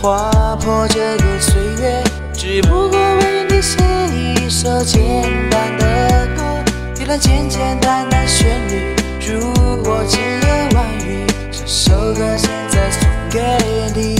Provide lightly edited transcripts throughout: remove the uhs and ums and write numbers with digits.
划破这个岁月，只不过为你写一首简单的歌。一段简简单单旋律，如我千言万语。这首歌现在送给你。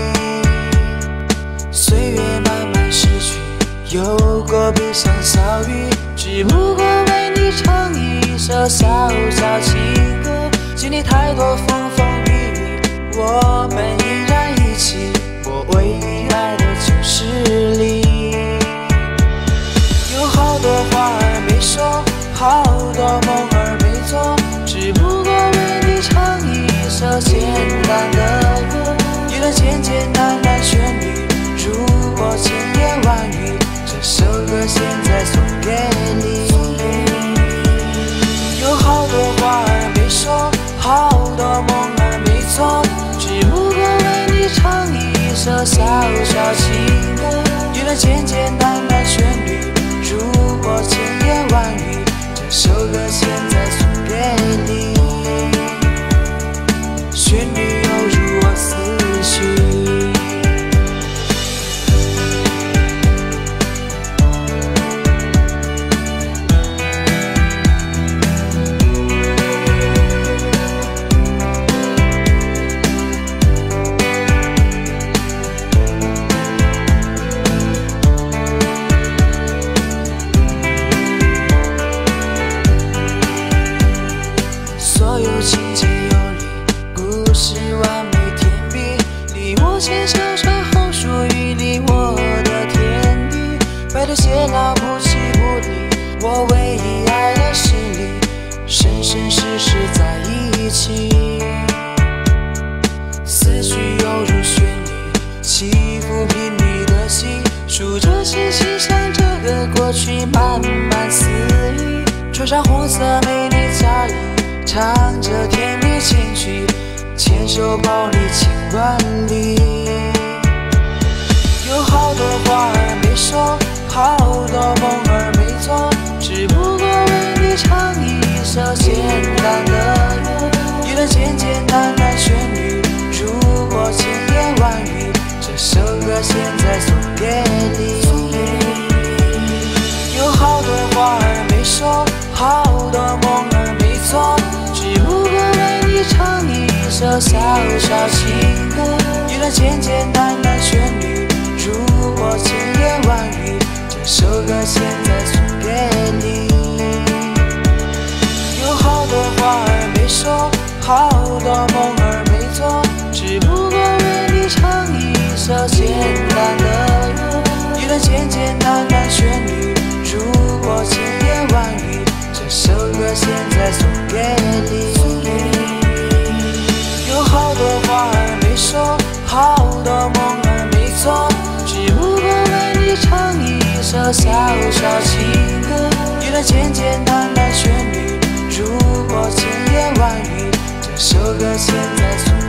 岁月慢慢逝去，有过悲伤小雨，只不过为你唱一首小小情歌。经历太多风风雨雨，我们依然一起。我唯一爱的就是你。有好多话儿没说，好多梦儿没做，只不过为你唱一首简单的歌。一段简简单单旋律，如我千言万语。这首歌现在送给你。有好多话儿没说，好多梦儿没做，只不过为你唱一首小小情歌。一段简简单单旋律，如我千言万语。这首歌现在送给你，旋律犹如我思绪。所有情节有理，故事完美甜蜜，你我牵手穿红树与你我的天地。白头偕老不弃不离，我唯一爱的是你，生生世世在一起。思绪犹如旋律，起伏频率的心，数着星星向这个过去慢慢肆意。穿上红色美丽嫁衣，唱着甜蜜情曲，牵手抱你千万里。有好多话儿没说，好多梦儿没做，只不过为你唱一首简单的歌。一段简简单单旋律，如我千言万语。这首歌现在送给你。有好多话儿没说，好多梦儿没做，只不过为你唱一首小小情歌。一段简简单单旋律，如我千言万语。这首歌现在送给你。有好多话儿没说，好多梦儿没做，只不过为你唱一首简单的歌。一段简简单单旋律，如我千言万语。这首歌现在送给你。有好多话儿没说，好多梦儿没做，只不过为你唱一首小小情歌。一段简简单单旋律，如我千言万语。这首歌现在送